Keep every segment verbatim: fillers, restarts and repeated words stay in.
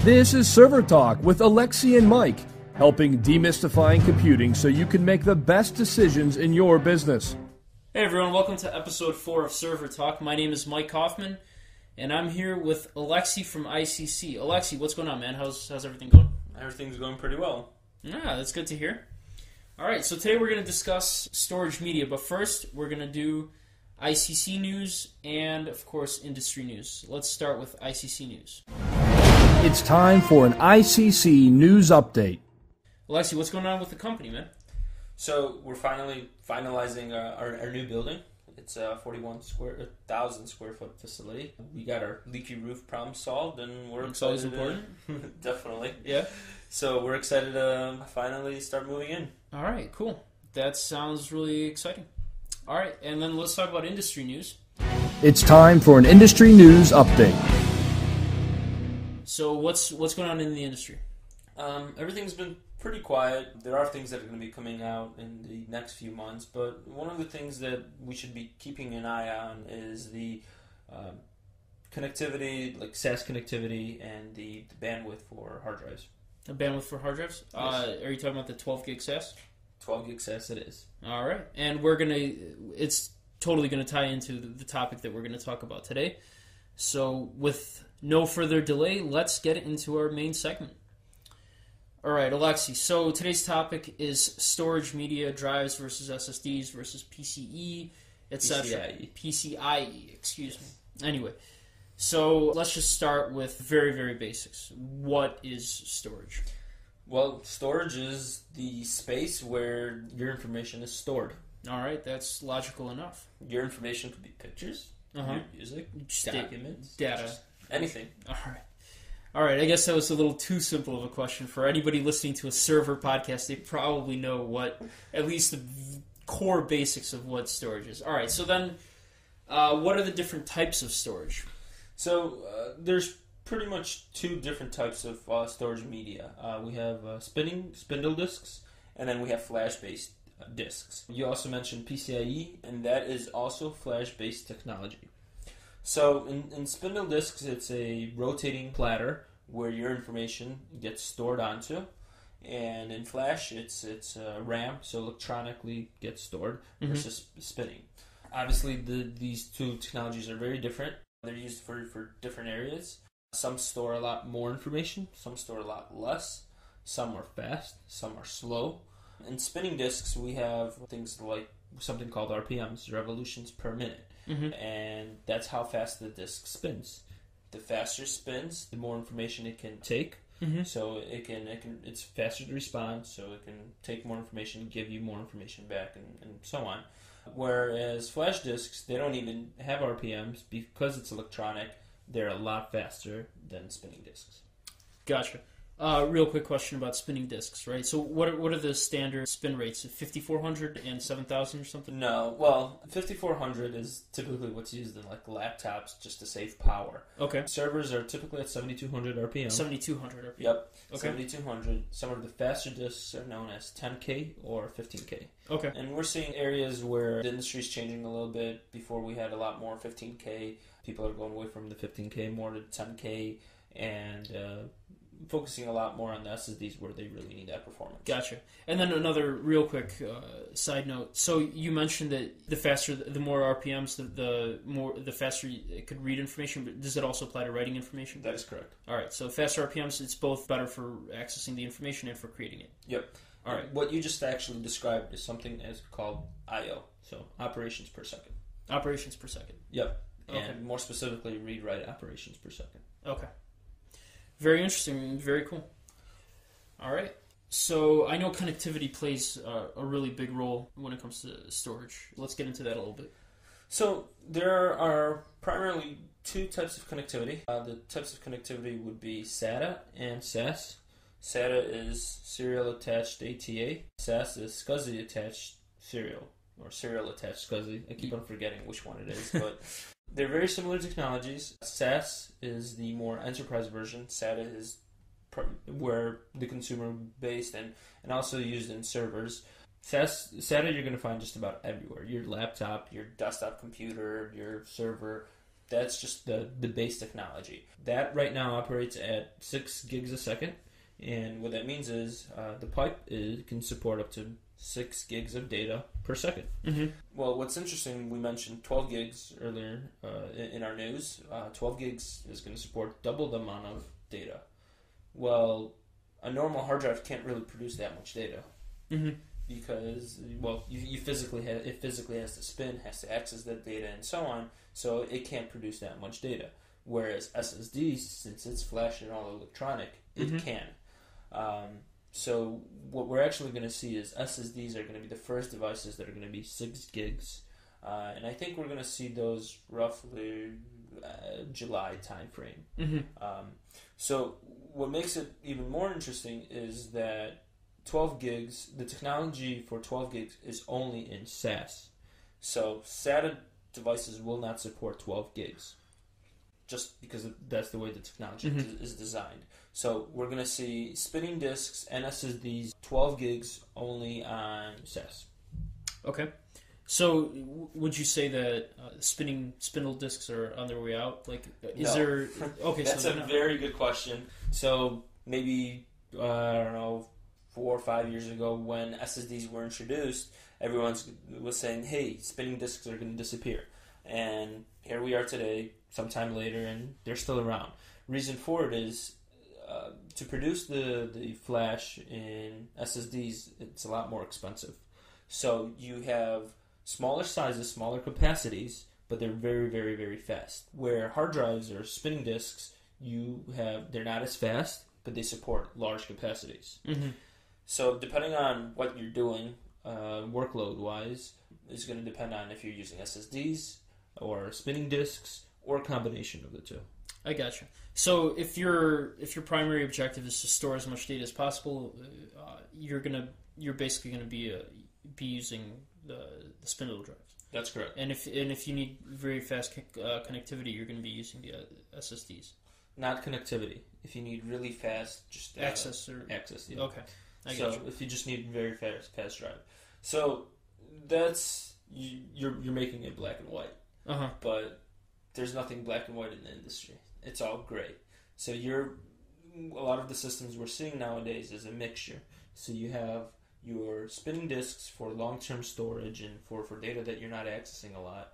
This is Server Talk with Alexey and Mike, helping demystifying computing so you can make the best decisions in your business. Hey everyone, welcome to episode four of Server Talk. My name is Mike Kaufman, and I'm here with Alexey from I C C. Alexey, what's going on, man? How's how's everything going? Everything's going pretty well. Yeah, that's good to hear. All right, so today we're going to discuss storage media, but first we're going to do I C C news and, of course, industry news. Let's start with I C C news. It's time for an I C C news update. Alexey, what's going on with the company, man? So we're finally finalizing uh, our, our new building. It's a forty-one square thousand square foot facility. We got our leaky roof problem solved, and we're It's excited. always important. To, definitely. Yeah. So we're excited to finally start moving in. All right, cool. That sounds really exciting. All right, and then let's talk about industry news. It's time for an industry news update. So what's what's going on in the industry? Um, everything's been pretty quiet. There are things that are going to be coming out in the next few months, but one of the things that we should be keeping an eye on is the um, connectivity, like S A S connectivity, and the, the bandwidth for hard drives. A bandwidth for hard drives? Yes. Uh, are you talking about the twelve gig S A S? twelve gig S A S it is. All right, and we're gonna. It's totally gonna tie into the, the topic that we're gonna talk about today. So, with no further delay, let's get into our main segment. All right, Alexey. So today's topic is storage media drives versus S S Ds versus P C E, et cetera. P C I E, excuse yes. me. Anyway, so let's just start with very, very basics. What is storage? Well, storage is the space where your information is stored. All right, that's logical enough. Your information could be pictures, Uh-huh. music, Sta- documents, data, just anything. All right. All right, I guess that was a little too simple of a question. For anybody listening to a server podcast, they probably know what, at least the core basics of what storage is. All right, so then uh, what are the different types of storage? So uh, there's pretty much two different types of uh, storage media. Uh, we have uh, spinning spindle disks, and then we have flash-based uh, disks. You also mentioned P C I E, and that is also flash-based technology. So in, in spindle disks, it's a rotating platter where your information gets stored onto, and in flash, it's it's uh, RAM, so electronically gets stored Mm-hmm. versus spinning. Obviously, the, these two technologies are very different. They're used for, for different areas. Some store a lot more information, some store a lot less. Some are fast, some are slow. In spinning disks, we have things like something called R P Ms, revolutions per minute. Mm-hmm. And that's how fast the disk spins. The faster it spins, the more information it can take. Mm-hmm. So it can, it can, it's faster to respond, so it can take more information, give you more information back, and, and so on. Whereas flash disks, they don't even have R P Ms because it's electronic. They're a lot faster than spinning disks. Gotcha. Uh, real quick question about spinning disks, right? So what are, what are the standard spin rates? fifty-four hundred and seven thousand or something? No, well, fifty-four hundred is typically what's used in like laptops just to save power. Okay. Servers are typically at seventy-two hundred R P M. seventy-two hundred R P M. Yep, Okay. seventy-two hundred. Some of the faster disks are known as ten K or fifteen K. Okay. And we're seeing areas where the industry is changing a little bit. Before we had a lot more fifteen K. People are going away from the fifteen K more to ten K, and uh, focusing a lot more on the S S Ds where they really need that performance. Gotcha. And then another real quick uh, side note. So you mentioned that the faster, the more R P Ms, the, the more, the faster it could read information. But does it also apply to writing information? That is correct. All right. So faster R P Ms, it's both better for accessing the information and for creating it. Yep. All right. What you just actually described is something as called I O, so operations per second. Operations per second. Yep. And Okay. more specifically, read-write operations per second. Okay. Very interesting. Very cool. All right. So I know connectivity plays uh, a really big role when it comes to storage. Let's get into that a little bit. So there are primarily two types of connectivity. Uh, the types of connectivity would be SATA and S A S. SATA is serial attached A T A. S A S is SCSI attached serial, or serial attached SCSI. I keep on forgetting which one it is, but they're very similar technologies. S A S is the more enterprise version. SATA is pr- where the consumer based and, and also used in servers. S A S, SATA you're going to find just about everywhere. Your laptop, your desktop computer, your server, That's just the, the base technology. That right now operates at six gigs a second. And what that means is uh, the pipe is, can support up to six gigs of data per second. Mm-hmm. Well, what's interesting, we mentioned twelve gigs earlier uh, in, in our news. Uh, twelve gigs is going to support double the amount of data. Well, a normal hard drive can't really produce that much data. Mm-hmm. Because, well, you, you physically ha- it physically has to spin, has to access that data, and so on, so it can't produce that much data. Whereas S S Ds, since it's flash and all electronic, it mm-hmm. can. Um, so what we're actually going to see is S S Ds are going to be the first devices that are going to be six gigs, uh, and I think we're going to see those roughly uh, July timeframe. Mm-hmm. Um, so what makes it even more interesting is that twelve gigs, the technology for twelve gigs is only in S A S. So SATA devices will not support twelve gigs, just because that's the way the technology mm-hmm. is designed. So we're going to see spinning disks and S S Ds, twelve gigs only on S A S. Okay. So w- would you say that uh, spinning spindle disks are on their way out? Like, is No. there... Okay, That's so a very good question. So maybe, uh, I don't know, four or five years ago when S S Ds were introduced, everyone was saying, hey, spinning disks are going to disappear. And here we are today, sometime later, and they're still around. Reason for it is uh, to produce the, the flash in S S Ds, it's a lot more expensive. So you have smaller sizes, smaller capacities, but they're very, very, very fast. Where hard drives or spinning disks, you have they're not as fast, but they support large capacities. Mm-hmm. So depending on what you're doing, uh, workload-wise, is going to depend on if you're using S S Ds or spinning disks or a combination of the two. I gotcha. So if your if your primary objective is to store as much data as possible, uh, you're gonna you're basically gonna be uh, be using the, the spindle drives. That's correct. And if and if you need very fast uh, connectivity, you're going to be using the uh, S S Ds. Not connectivity. If you need really fast, just uh, access or access. Yeah. Okay. I so get you. if you just need very fast fast drive, so that's you, you're you're making it black and white. Uh huh. But there's nothing black and white in the industry. It's all gray. So you're a lot of the systems we're seeing nowadays is a mixture. So you have your spinning disks for long-term storage and for, for data that you're not accessing a lot,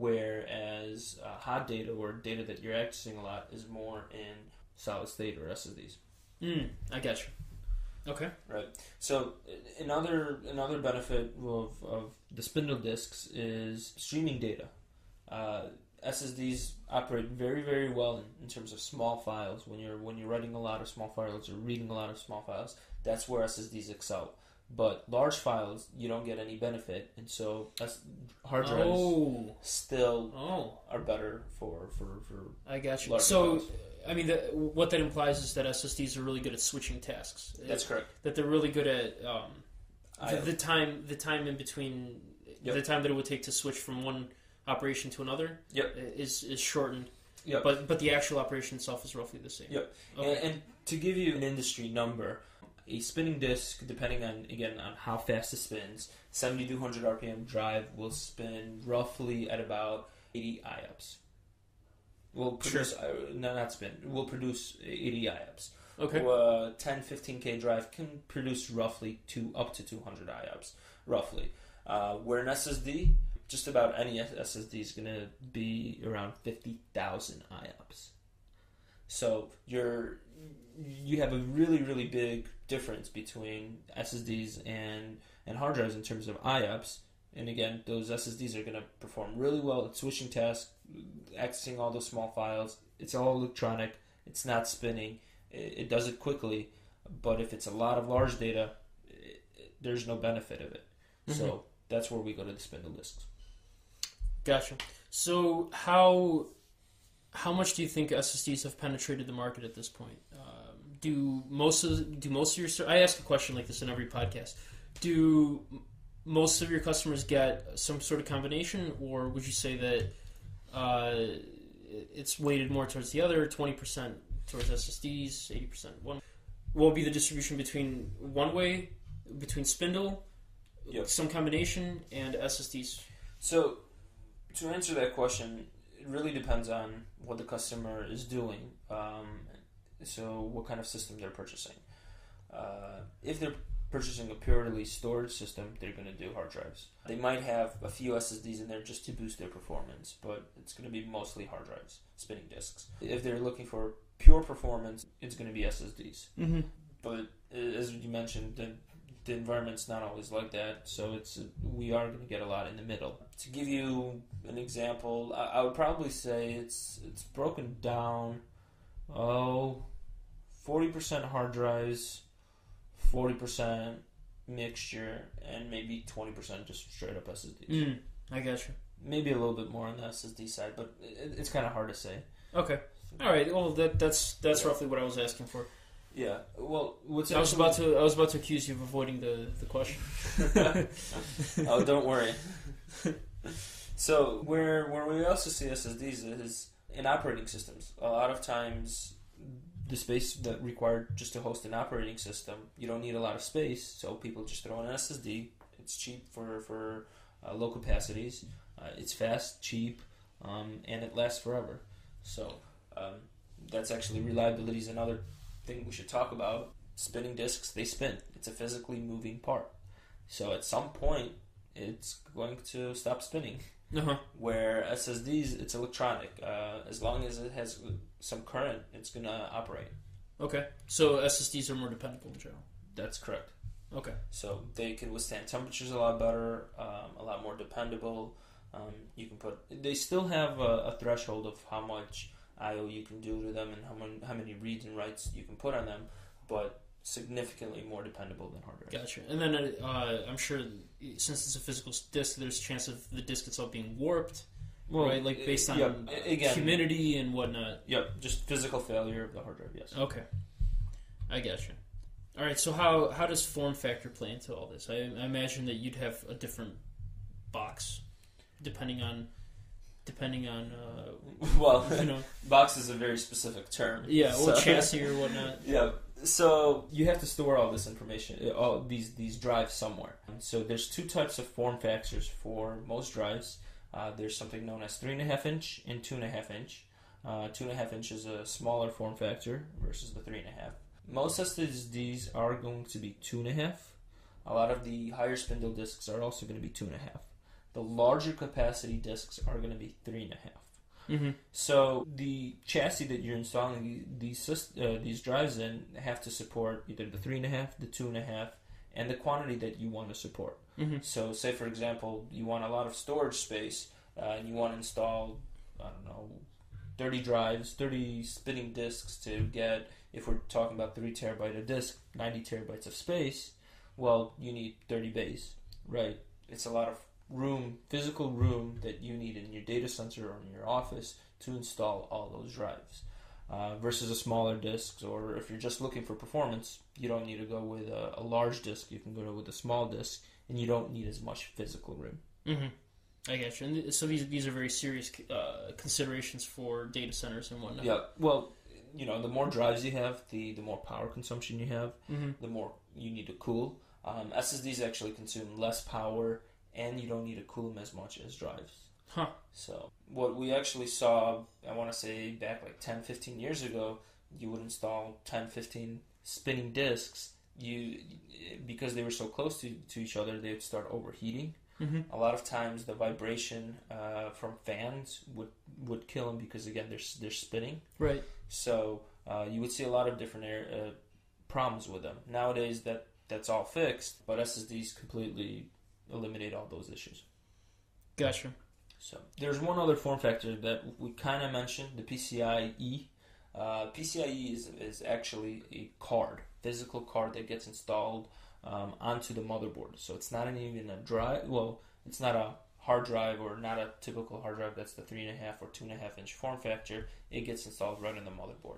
whereas uh, hot data or data that you're accessing a lot is more in solid state or S S Ds. Mm, I get you. Okay. Right. So another another benefit of, of the spindle disks is streaming data. Uh, S S Ds operate very, very well in, in terms of small files. When you're when you're writing a lot of small files or reading a lot of small files, that's where S S Ds excel. But large files, you don't get any benefit, and so hard drives oh. still oh. are better for for, for I got you. larger So, files. I mean, the, what that implies is that S S Ds are really good at switching tasks. That's correct. That they're really good at um, the, I, the time the time in between yep. the time that it would take to switch from one operation to another yep. is is shortened. Yep. But but the actual operation itself is roughly the same. Yep. Okay. And, and to give you an industry number, a spinning disk, depending on again on how fast it spins, seventy-two hundred R P M drive will spin roughly at about eighty I O P S. Will produce Sure. uh, no, not spin. Will produce eighty I O P S. Okay. Uh, ten, fifteen K drive can produce roughly two up to two hundred I O P S, roughly. Uh, where an S S D, just about any S S D is going to be around fifty thousand I O P S. So you're you have a really, really big difference between S S Ds and, and hard drives in terms of I O P S. And again, those S S Ds are going to perform really well at switching tasks, accessing all those small files. It's all electronic. It's not spinning. It, it does it quickly. But if it's a lot of large data, it, it, there's no benefit of it. Mm-hmm. So that's where we go to the spindle disks. Gotcha. So how how much do you think S S Ds have penetrated the market at this point? Um, do most of do most of your I ask a question like this in every podcast. Do most of your customers get some sort of combination, or would you say that uh, it's weighted more towards the other, twenty percent towards S S Ds, eighty percent one? What will be the distribution between one way, between spindle, yep. some combination, and S S Ds? So to answer that question, it really depends on what the customer is doing. Um, so what kind of system they're purchasing. Uh, if they're purchasing a purely storage system, they're going to do hard drives. They might have a few S S Ds in there just to boost their performance, but it's going to be mostly hard drives, spinning disks. If they're looking for pure performance, it's going to be S S Ds. Mm-hmm. But as you mentioned, the, the environment's not always like that, so it's we are going to get a lot in the middle. To give you an example, I, I would probably say it's it's broken down, oh, forty percent hard drives, forty percent mixture, and maybe twenty percent just straight up S S Ds. Mm, I got you. Maybe a little bit more on the S S D side, but it, it's kind of hard to say. Okay. All right. Well, that that's that's yeah. roughly what I was asking for. Yeah. Well, what's I was about to I was about to accuse you of avoiding the the question. Oh, don't worry. So where where we also see S S Ds is in operating systems. A lot of times, the space that required just to host an operating system, you don't need a lot of space, so people just throw in an S S D. It's cheap for for uh, low capacities. Uh, it's fast, cheap, um, and it lasts forever. So um, that's actually reliability is another thing we should talk about. Spinning disks, they spin. It's a physically moving part. So at some point, it's going to stop spinning. Uh-huh. Where S S Ds, it's electronic. Uh, as long as it has some current, it's going to operate. Okay. So S S Ds are more dependable in general. That's correct. Okay. So they can withstand temperatures a lot better, um, a lot more dependable. Um, you can put. They still have a, a threshold of how much I O you can do to them and how many how many reads and writes you can put on them, but significantly more dependable than hard drives. Gotcha. And then uh, I'm sure since it's a physical disk, there's a chance of the disk itself being warped, well, right? Like based on yep. uh, Again, humidity and whatnot. Yep, just physical failure of the hard drive. Yes. Okay, I gotcha. All right. So how how does form factor play into all this? I, I imagine that you'd have a different box depending on depending on uh, well, you know, box is a very specific term. Yeah, well, so. chassis or whatnot. Yeah. So you have to store all this information, all these these drives somewhere. So there's two types of form factors for most drives. Uh, there's something known as three and a half inch and two and a half inch. Uh, two and a half inch is a smaller form factor versus the three and a half. Most S S Ds are going to be two and a half. A lot of the higher spindle disks are also going to be two and a half. The larger capacity disks are going to be three and a half. Mm-hmm. So the chassis that you're installing these uh, these drives in have to support either the three and a half, the two and a half, and the quantity that you want to support. Mm-hmm. So, say for example, you want a lot of storage space, uh, and you want to install, I don't know, thirty drives, thirty spinning disks to get, if we're talking about three terabyte a disk, ninety terabytes of space. Well, you need thirty bays, right? It's a lot of room, physical room that you need in your data center or in your office to install all those drives. Uh, versus a smaller disk, or if you're just looking for performance, you don't need to go with a, a large disk. You can go with a small disk, and you don't need as much physical room. Mm-hmm. I get you. And so these these are very serious uh, considerations for data centers and whatnot. Yeah. Well, you know, the more drives you have, the, the more power consumption you have, mm-hmm. the more you need to cool. Um, S S Ds actually consume less power, and you don't need to cool them as much as drives. Huh. So what we actually saw, I want to say back like ten, fifteen years ago, you would install ten, fifteen spinning disks. You, because they were so close to, to each other, they would start overheating. Mm-hmm. A lot of times the vibration uh, from fans would, would kill them because, again, they're, they're spinning. Right. So uh, you would see a lot of different air, uh, problems with them. Nowadays that that's all fixed, but S S Ds completely eliminate all those issues. Gotcha. So there's one other form factor that we kind of mentioned, the P C I E. Uh, P C I E is, is actually a card, physical card that gets installed um, onto the motherboard. So it's not even a drive. Well, it's not a hard drive or not a typical hard drive. That's the three and a half or two and a half inch form factor. It gets installed right on the motherboard.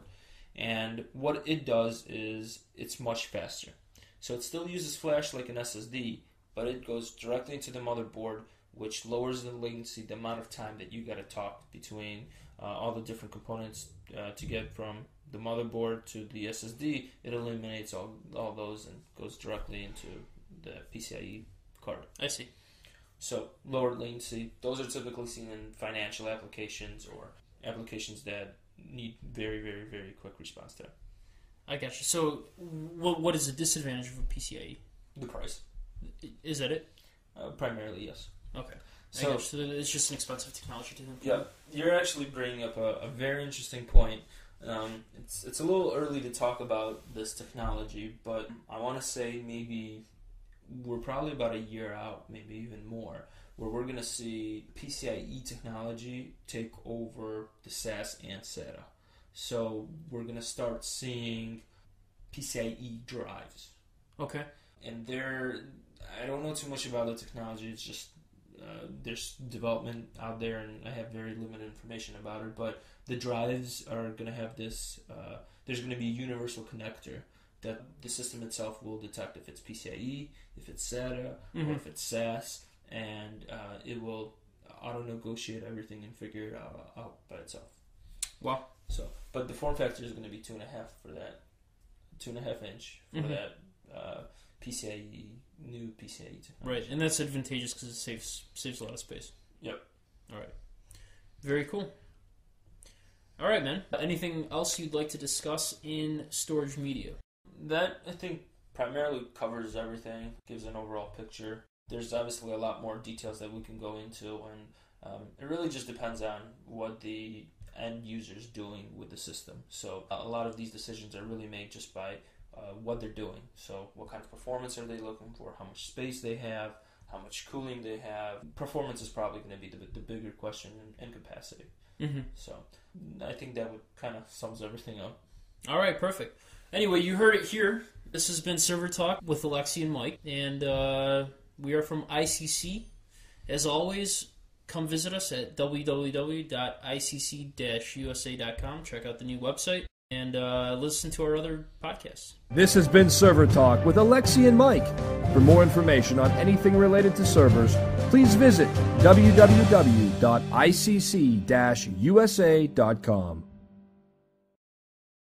And what it does is it's much faster. So it still uses flash like an S S D, but it goes directly into the motherboard, which lowers the latency, the amount of time that you got to talk between uh, all the different components uh, to get from the motherboard to the S S D. It eliminates all all those and goes directly into the P C I E card. I see. So lower latency, those are typically seen in financial applications or applications that need very, very, very quick response time. I got you. So what what is the disadvantage of a P C I E? The price. Is that it? Uh, primarily, yes. Okay. So, so it's just an expensive technology to them. Yeah, you're actually bringing up a, a very interesting point. Um, it's it's a little early to talk about this technology, but I want to say maybe we're probably about a year out, maybe even more, where we're going to see P C I E technology take over the S A S and SATA. So we're going to start seeing P C I E drives. Okay. And they're, I don't know too much about the technology, it's just Uh, there's development out there, and I have very limited information about it. But the drives are going to have this. Uh, there's going to be a universal connector that the system itself will detect if it's P C I E, if it's SATA, mm-hmm. or if it's S A S, and uh, it will auto-negotiate everything and figure it out, out by itself. Wow. So, but the form factor is going to be two and a half for that, two and a half inch for mm-hmm. that uh, P C I E. New P C I E technology. Right, and that's advantageous because it saves saves a lot of space. Yep. All right. Very cool. All right, man. Anything else you'd like to discuss in storage media? That, I think, primarily covers everything, gives an overall picture. There's obviously a lot more details that we can go into, and um, it really just depends on what the end user's doing with the system. So a lot of these decisions are really made just by Uh, what they're doing. So what kind of performance are they looking for, how much space they have, how much cooling they have. Performance is probably going to be the, the bigger question, and, and capacity. Mm-hmm. So I think that would kind of sums everything up. All right, perfect. Anyway, you heard it here. This has been Server Talk with Alexey and Mike, and uh, we are from I C C. As always, come visit us at w w w dot i c c dash u s a dot com. Check out the new website. And uh, listen to our other podcasts. This has been Server Talk with Alexey and Mike. For more information on anything related to servers, please visit w w w dot i c c dash u s a dot com.